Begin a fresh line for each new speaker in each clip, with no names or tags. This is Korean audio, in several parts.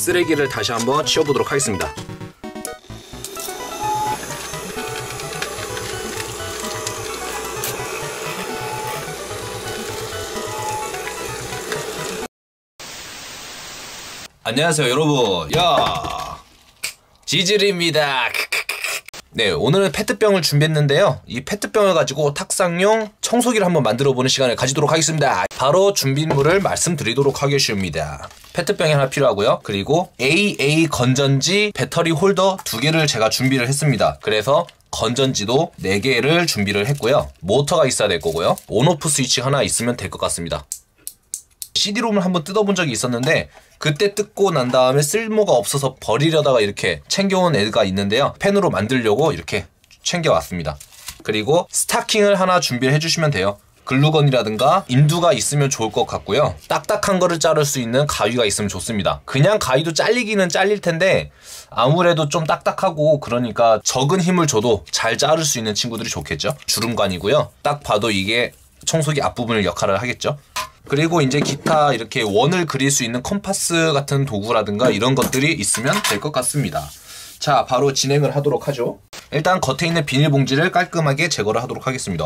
쓰레기를 다시 한번 치워보도록 하겠습니다. 안녕하세요 여러분. 지질입니다. 네, 오늘은 페트병을 준비했는데요. 이 페트병을 가지고 탁상용 청소기를 한번 만들어보는 시간을 가지도록 하겠습니다. 바로 준비물을 말씀드리도록 하겠습니다. 페트병이 하나 필요하고요. 그리고 AA 건전지 배터리 홀더 2개를 제가 준비를 했습니다. 그래서 건전지도 4개를 준비를 했고요. 모터가 있어야 될 거고요. 온오프 스위치 하나 있으면 될 것 같습니다. CD롬을 한번 뜯어본 적이 있었는데 그때 뜯고 난 다음에 쓸모가 없어서 버리려다가 이렇게 챙겨온 애가 있는데요. 펜으로 만들려고 이렇게 챙겨왔습니다. 그리고 스타킹을 하나 준비를 해주시면 돼요. 글루건이라든가 인두가 있으면 좋을 것 같고요. 딱딱한 거를 자를 수 있는 가위가 있으면 좋습니다. 그냥 가위도 잘리기는 잘릴 텐데 아무래도 좀 딱딱하고 그러니까 적은 힘을 줘도 잘 자를 수 있는 친구들이 좋겠죠. 주름관이고요. 딱 봐도 이게 청소기 앞부분을 역할을 하겠죠. 그리고 이제 기타 이렇게 원을 그릴 수 있는 컴파스 같은 도구라든가 이런 것들이 있으면 될 것 같습니다. 자, 바로 진행을 하도록 하죠. 일단 겉에 있는 비닐봉지를 깔끔하게 제거를 하도록 하겠습니다.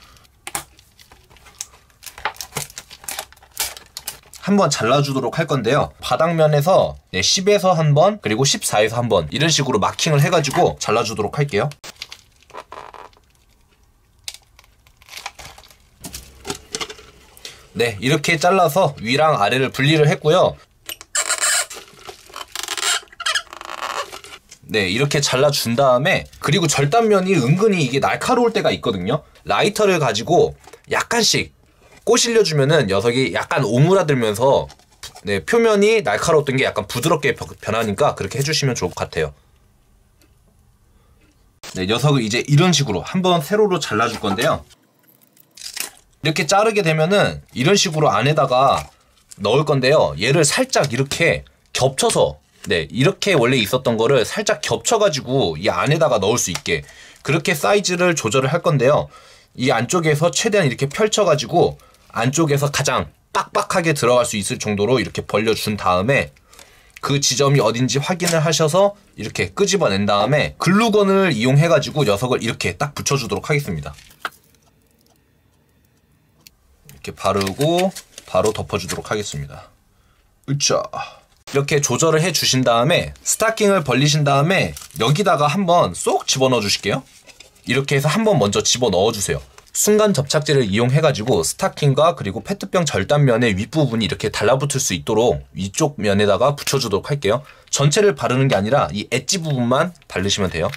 한번 잘라주도록 할 건데요. 바닥면에서 10에서 한 번, 그리고 14에서 한 번 이런 식으로 마킹을 해가지고 잘라주도록 할게요. 네, 이렇게 잘라서 위랑 아래를 분리를 했고요. 네, 이렇게 잘라준 다음에 그리고 절단면이 은근히 이게 날카로울 때가 있거든요. 라이터를 가지고 약간씩 꼬실려주면은 녀석이 약간 오므라들면서 네, 표면이 날카로웠던 게 약간 부드럽게 변하니까 그렇게 해주시면 좋을 것 같아요. 네, 녀석을 이제 이런 식으로 한번 세로로 잘라줄 건데요. 이렇게 자르게 되면은 이런 식으로 안에다가 넣을 건데요. 얘를 살짝 이렇게 겹쳐서 네, 이렇게 원래 있었던 거를 살짝 겹쳐가지고 이 안에다가 넣을 수 있게 그렇게 사이즈를 조절을 할 건데요. 이 안쪽에서 최대한 이렇게 펼쳐가지고 안쪽에서 가장 빡빡하게 들어갈 수 있을 정도로 이렇게 벌려준 다음에 그 지점이 어딘지 확인을 하셔서 이렇게 끄집어낸 다음에 글루건을 이용해가지고 녀석을 이렇게 딱 붙여주도록 하겠습니다. 이렇게 바르고 바로 덮어주도록 하겠습니다. 으쌰. 이렇게 조절을 해주신 다음에 스타킹을 벌리신 다음에 여기다가 한번 쏙 집어넣어 주실게요. 이렇게 해서 한번 먼저 집어넣어 주세요. 순간 접착제를 이용해가지고 스타킹과 그리고 페트병 절단면의 윗부분이 이렇게 달라붙을 수 있도록 위쪽 면에다가 붙여주도록 할게요. 전체를 바르는 게 아니라 이 엣지 부분만 바르시면 돼요.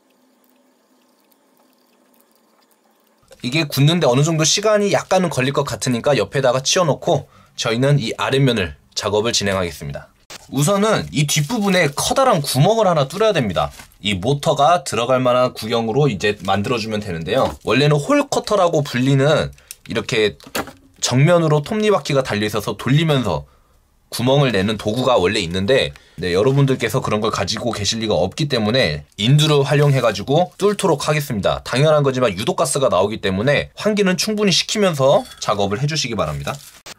이게 굳는데 어느 정도 시간이 약간은 걸릴 것 같으니까 옆에다가 치워놓고 저희는 이 아랫면을 작업을 진행하겠습니다. 우선은 이 뒷부분에 커다란 구멍을 하나 뚫어야 됩니다. 이 모터가 들어갈 만한 구형으로 이제 만들어주면 되는데요. 원래는 홀커터라고 불리는 이렇게 정면으로 톱니바퀴가 달려있어서 돌리면서 구멍을 내는 도구가 원래 있는데 네, 여러분들께서 그런 걸 가지고 계실 리가 없기 때문에 인두를 활용해가지고 뚫도록 하겠습니다. 당연한 거지만 유독가스가 나오기 때문에 환기는 충분히 시키면서 작업을 해주시기 바랍니다.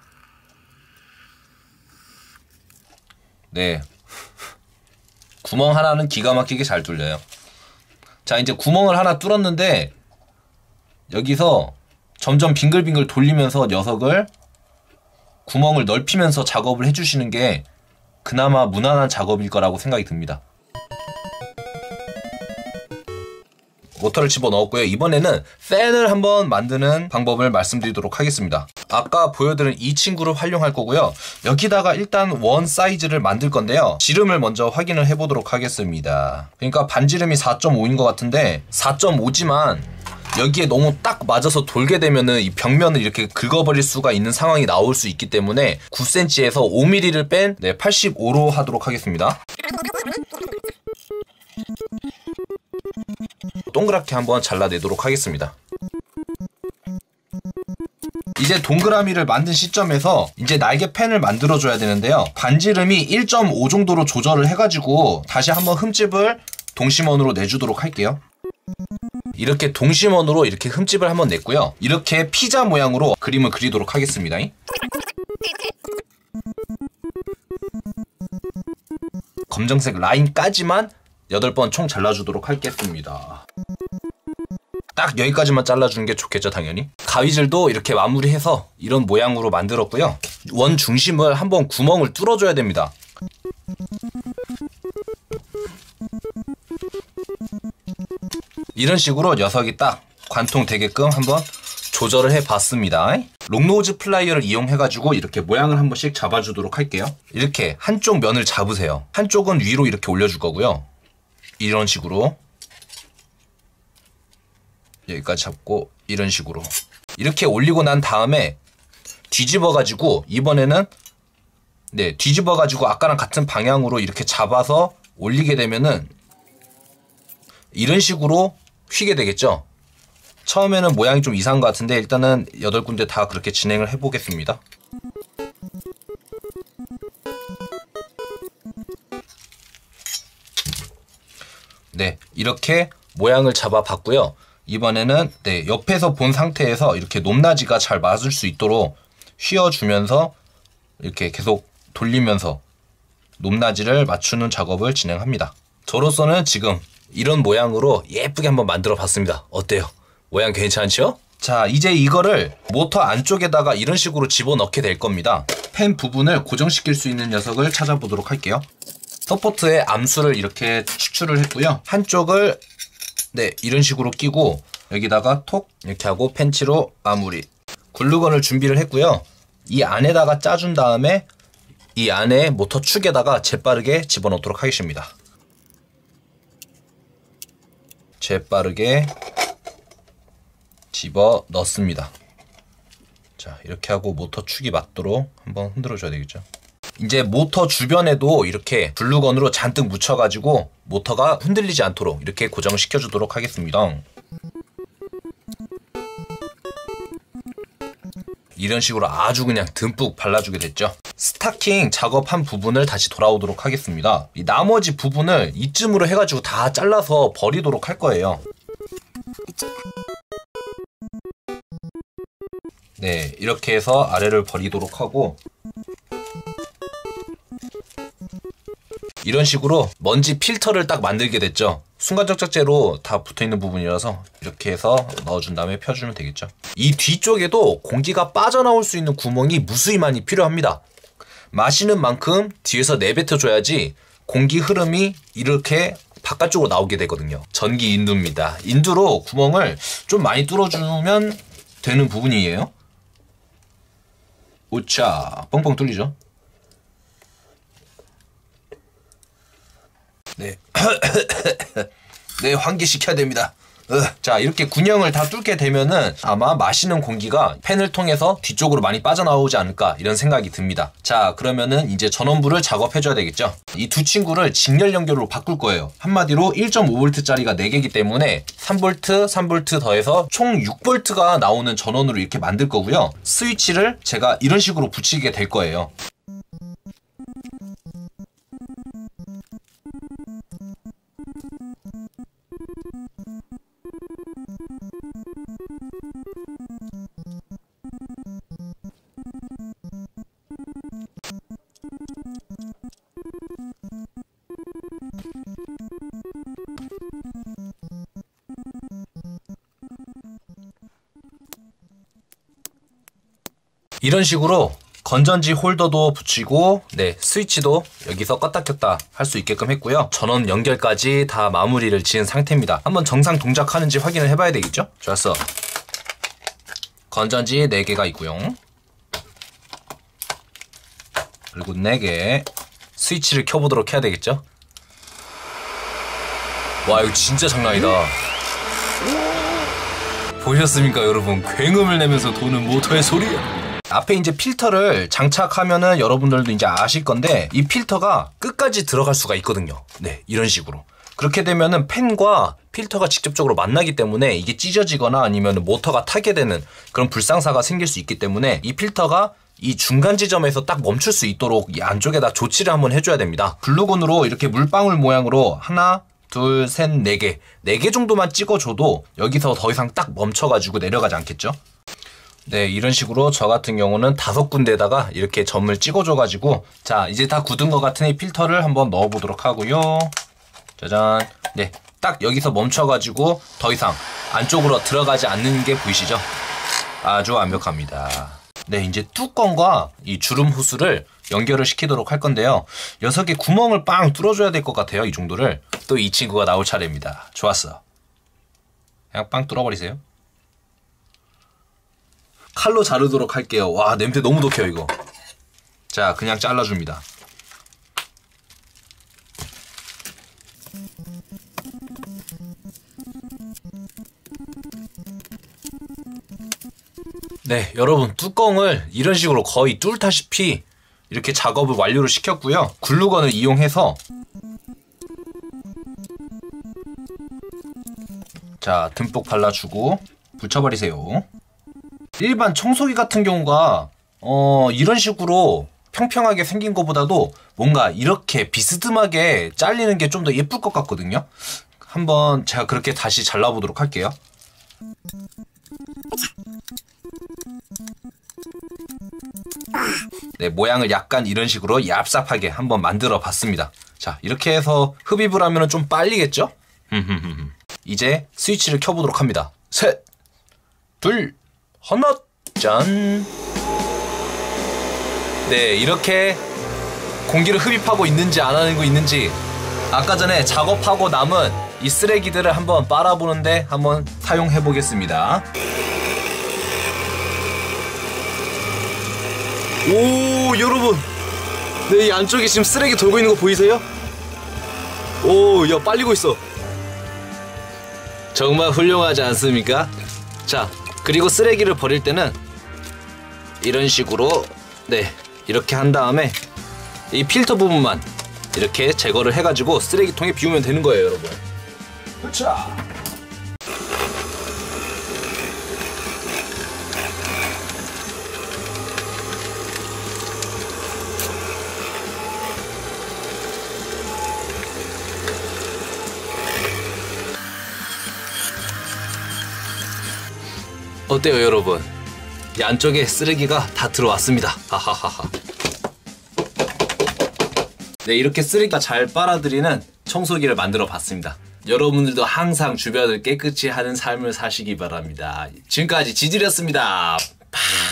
네, 구멍 하나는 기가 막히게 잘 뚫려요. 자, 이제 구멍을 하나 뚫었는데 여기서 점점 빙글빙글 돌리면서 녀석을 구멍을 넓히면서 작업을 해주시는 게 그나마 무난한 작업일 거라고 생각이 듭니다. 모터를 집어넣었고요. 이번에는 팬을 한번 만드는 방법을 말씀드리도록 하겠습니다. 아까 보여드린 이 친구를 활용할 거고요. 여기다가 일단 원 사이즈를 만들 건데요. 지름을 먼저 확인을 해보도록 하겠습니다. 그러니까 반지름이 4.5인 것 같은데 4.5지만 여기에 너무 딱 맞아서 돌게 되면은 이 벽면을 이렇게 긁어버릴 수가 있는 상황이 나올 수 있기 때문에 9cm에서 5mm를 뺀 85로 하도록 하겠습니다. 동그랗게 한번 잘라내도록 하겠습니다. 이제 동그라미를 만든 시점에서 이제 날개 펜을 만들어줘야 되는데요. 반지름이 1.5 정도로 조절을 해가지고 다시 한번 흠집을 동심원으로 내주도록 할게요. 이렇게 동심원으로 이렇게 흠집을 한번 냈고요. 이렇게 피자 모양으로 그림을 그리도록 하겠습니다. 검정색 라인까지만 8번 총 잘라주도록 하겠습니다. 딱 여기까지만 잘라주는 게 좋겠죠, 당연히. 가위질도 이렇게 마무리해서 이런 모양으로 만들었고요. 원 중심을 한번 구멍을 뚫어줘야 됩니다. 이런 식으로 녀석이 딱 관통되게끔 한번 조절을 해봤습니다. 롱노즈 플라이어를 이용해가지고 이렇게 모양을 한 번씩 잡아주도록 할게요. 이렇게 한쪽 면을 잡으세요. 한쪽은 위로 이렇게 올려줄 거고요. 이런 식으로 여기까지 잡고 이런 식으로 이렇게 올리고 난 다음에 뒤집어가지고 이번에는 뒤집어가지고 아까랑 같은 방향으로 이렇게 잡아서 올리게 되면은 이런 식으로 휘게 되겠죠. 처음에는 모양이 좀 이상한 것 같은데 일단은 8군데 다 그렇게 진행을 해보겠습니다. 네, 이렇게 모양을 잡아봤고요. 이번에는 옆에서 본 상태에서 이렇게 높낮이가 잘 맞을 수 있도록 휘어주면서 이렇게 계속 돌리면서 높낮이를 맞추는 작업을 진행합니다. 저로서는 지금 이런 모양으로 예쁘게 한번 만들어 봤습니다. 어때요? 모양 괜찮죠? 자, 이제 이거를 모터 안쪽에다가 이런 식으로 집어넣게 될 겁니다. 펜 부분을 고정시킬 수 있는 녀석을 찾아보도록 할게요. 서포트에 암수를 이렇게 추출을 했고요. 한쪽을 이런 식으로 끼고 여기다가 톡 이렇게 하고 펜치로 마무리. 글루건을 준비를 했고요. 이 안에다가 짜준 다음에 이 안에 모터 축에다가 재빠르게 집어넣도록 하겠습니다. 재빠르게 집어 넣습니다. 자, 이렇게 하고 모터 축이 맞도록 한번 흔들어 줘야 되겠죠. 이제 모터 주변에도 이렇게 글루건으로 잔뜩 묻혀가지고 모터가 흔들리지 않도록 이렇게 고정시켜 주도록 하겠습니다. 이런 식으로 아주 그냥 듬뿍 발라주게 됐죠. 스타킹 작업한 부분을 다시 돌아오도록 하겠습니다. 이 나머지 부분을 이쯤으로 해가지고 다 잘라서 버리도록 할 거예요. 네, 이렇게 해서 아래를 버리도록 하고 이런 식으로 먼지 필터를 딱 만들게 됐죠. 순간접착제로 다 붙어있는 부분이라서 이렇게 해서 넣어준 다음에 펴주면 되겠죠. 이 뒤쪽에도 공기가 빠져나올 수 있는 구멍이 무수히 많이 필요합니다. 마시는 만큼 뒤에서 내뱉어줘야지 공기 흐름이 이렇게 바깥쪽으로 나오게 되거든요. 전기 인두입니다. 인두로 구멍을 좀 많이 뚫어주면 되는 부분이에요. 오차, 뻥뻥 뚫리죠? 네. 네, 환기시켜야 됩니다. 자, 이렇게 군형을 다 뚫게 되면은 아마 마시는 공기가 팬을 통해서 뒤쪽으로 많이 빠져나오지 않을까 이런 생각이 듭니다. 자, 그러면은 이제 전원부를 작업해줘야 되겠죠. 이 두 친구를 직렬 연결로 바꿀 거예요. 한마디로 1.5V짜리가 4개이기 때문에 3V, 3V 더해서 총 6V가 나오는 전원으로 이렇게 만들 거고요. 스위치를 제가 이런 식으로 붙이게 될 거예요. 이런 식으로 건전지 홀더도 붙이고 스위치도 여기서 껐다 켰다 할 수 있게끔 했고요. 전원 연결까지 다 마무리를 지은 상태입니다. 한번 정상 동작하는지 확인을 해봐야 되겠죠? 좋았어. 건전지 4개가 있고요. 그리고 4개 스위치를 켜보도록 해야 되겠죠? 와, 이거 진짜 장난 아니다. 보셨습니까 여러분? 굉음을 내면서 도는 모터의 소리. 앞에 이제 필터를 장착하면은 여러분들도 이제 아실 건데 이 필터가 끝까지 들어갈 수가 있거든요. 네, 이런 식으로. 그렇게 되면은 팬과 필터가 직접적으로 만나기 때문에 이게 찢어지거나 아니면 모터가 타게 되는 그런 불상사가 생길 수 있기 때문에 이 필터가 이 중간 지점에서 딱 멈출 수 있도록 이 안쪽에다 조치를 한번 해줘야 됩니다. 글루건으로 이렇게 물방울 모양으로 하나, 둘, 셋, 4개. 4개 정도만 찍어줘도 여기서 더 이상 딱 멈춰가지고 내려가지 않겠죠? 네, 이런 식으로 저 같은 경우는 5군데다가 이렇게 점을 찍어줘가지고, 자, 이제 다 굳은 것 같으니 필터를 한번 넣어보도록 하고요. 짜잔. 네, 딱 여기서 멈춰가지고 더 이상 안쪽으로 들어가지 않는 게 보이시죠? 아주 완벽합니다. 네, 이제 뚜껑과 이 주름 호스를 연결을 시키도록 할 건데요. 녀석의 구멍을 빵 뚫어줘야 될 것 같아요. 이 정도를. 또 이 친구가 나올 차례입니다. 좋았어. 그냥 빵 뚫어버리세요. 칼로 자르도록 할게요. 와, 냄새 너무 독해요 이거. 자, 그냥 잘라줍니다. 네, 여러분 뚜껑을 이런 식으로 거의 뚫다시피 이렇게 작업을 완료를 시켰고요. 글루건을 이용해서 자, 듬뿍 발라주고 붙여버리세요. 일반 청소기 같은 경우가 이런 식으로 평평하게 생긴 것보다도 뭔가 이렇게 비스듬하게 잘리는 게 좀 더 예쁠 것 같거든요. 한번 제가 그렇게 다시 잘라보도록 할게요. 네, 모양을 약간 이런 식으로 얍삽하게 한번 만들어 봤습니다. 자, 이렇게 해서 흡입을 하면 좀 빨리겠죠? 이제 스위치를 켜보도록 합니다. 셋, 둘, 하나, 짠. 네, 이렇게 공기를 흡입하고 있는지 안 하는 거 있는지 아까 전에 작업하고 남은 이 쓰레기들을 한번 빨아보는데 한번 사용해 보겠습니다. 오, 여러분, 네, 이 안쪽에 지금 쓰레기 돌고 있는 거 보이세요? 오, 야, 빨리고 있어. 정말 훌륭하지 않습니까? 자, 그리고 쓰레기를 버릴 때는 이런 식으로, 네, 이렇게 한 다음에 이 필터 부분만 이렇게 제거를 해가지고 쓰레기통에 비우면 되는 거예요, 여러분. 자, 어때요, 여러분? 이 안쪽에 쓰레기가 다 들어왔습니다. 하하하하. 네, 이렇게 쓰레기가 잘 빨아들이는 청소기를 만들어 봤습니다. 여러분들도 항상 주변을 깨끗이 하는 삶을 사시기 바랍니다. 지금까지 지질이었습니다.